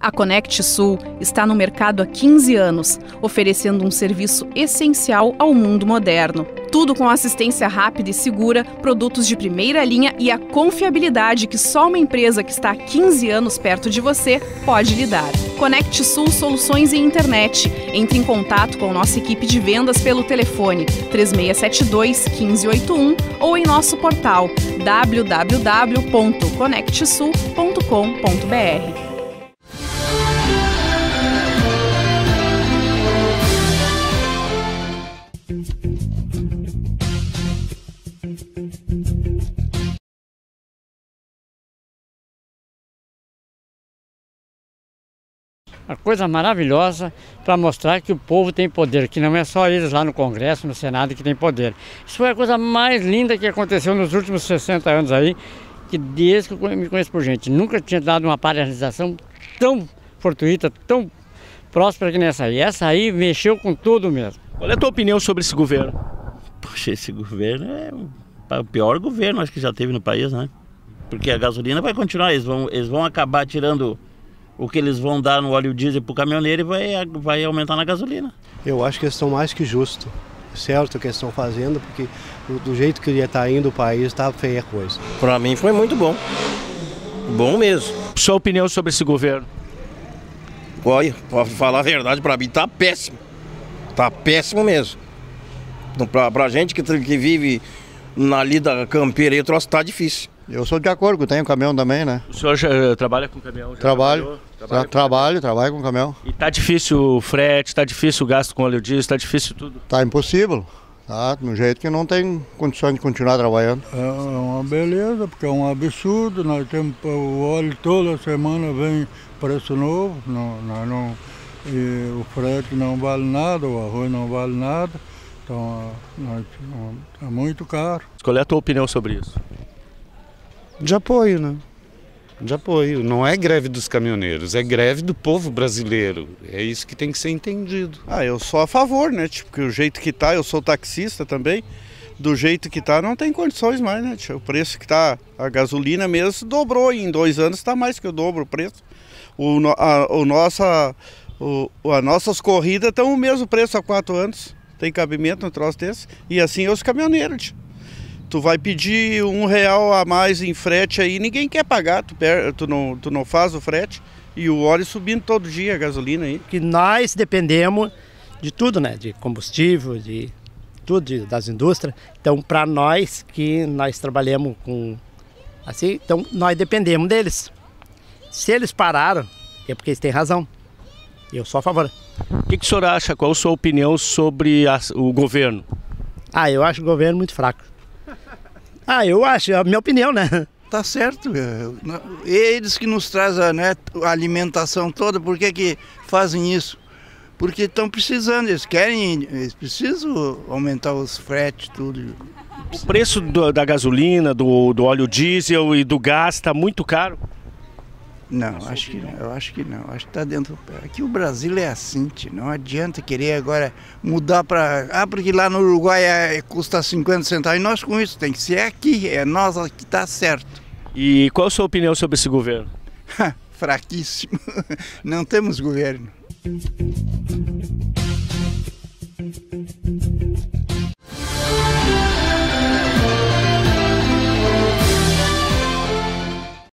A Conect Sul está no mercado há 15 anos, oferecendo um serviço essencial ao mundo moderno. Tudo com assistência rápida e segura, produtos de primeira linha e a confiabilidade que só uma empresa que está há 15 anos perto de você pode lhe dar. Conect Sul Soluções em Internet. Entre em contato com nossa equipe de vendas pelo telefone 3672-1581 ou em nosso portal www.conectsul.com.br. Uma coisa maravilhosa para mostrar que o povo tem poder, que não é só eles lá no Congresso, no Senado que tem poder. Isso foi a coisa mais linda que aconteceu nos últimos 60 anos aí, que desde que eu me conheço por gente, nunca tinha dado uma paralisação tão fortuita, tão próspera que nessa aí. Essa aí mexeu com tudo mesmo. Qual é a tua opinião sobre esse governo? Poxa, esse governo é o pior governo acho que já teve no país, né? Porque a gasolina vai continuar, eles vão acabar tirando o que eles vão dar no óleo diesel para o caminhoneiro e vai aumentar na gasolina. Eu acho que eles estão mais que justos, certo o que eles estão fazendo, porque do jeito que ia estar indo o país, está feia a coisa. Para mim foi muito bom, bom mesmo. Sua opinião sobre esse governo? Olha, para falar a verdade, para mim tá péssimo mesmo. Pra gente que vive na lida campeira aí, o troço tá difícil. Eu sou de acordo, tenho caminhão também, né? O senhor já trabalha com caminhão? Trabalho com caminhão. E tá difícil o frete, tá difícil o gasto com óleo diesel, tá difícil tudo? Tá impossível, tá? No jeito que não tem condições de continuar trabalhando. É uma beleza, porque é um absurdo, nós temos o óleo toda semana vem preço novo, e o frete não vale nada, o arroz não vale nada, então é muito caro. Qual é a tua opinião sobre isso? De apoio, né? De apoio. Não é greve dos caminhoneiros, é greve do povo brasileiro. É isso que tem que ser entendido. Eu sou a favor, né? Tipo, que o jeito que tá, eu sou taxista também, do jeito que tá não tem condições mais, né? O preço que tá, a gasolina mesmo dobrou, em 2 anos tá mais que o dobro o preço. As nossas corridas estão o mesmo preço há 4 anos, tem cabimento no troço desse, e assim é os caminhoneiros, Tu vai pedir R$1 a mais em frete aí, ninguém quer pagar, tu não faz o frete e o óleo subindo todo dia, a gasolina aí. Que nós dependemos de tudo, né? De combustível, de tudo, das indústrias. Então, para nós que nós trabalhamos com assim, então nós dependemos deles. Se eles pararam, é porque eles têm razão. Eu sou a favor. O que o senhor acha? Qual a sua opinião sobre o governo? Eu acho o governo muito fraco. Eu acho, é a minha opinião, né? Tá certo, eles que nos trazem, né, a alimentação toda, por que fazem isso? Porque estão precisando, eles precisam aumentar os fretes, tudo. O preço da gasolina, do óleo diesel e do gás está muito caro? Não, acho que não, eu acho que não, acho que está dentro do pé. Aqui o Brasil é assim, não adianta querer agora mudar para... porque lá no Uruguai custa 50 centavos, e nós com isso tem que ser aqui, é nós que está certo. E qual a sua opinião sobre esse governo? Fraquíssimo, não temos governo.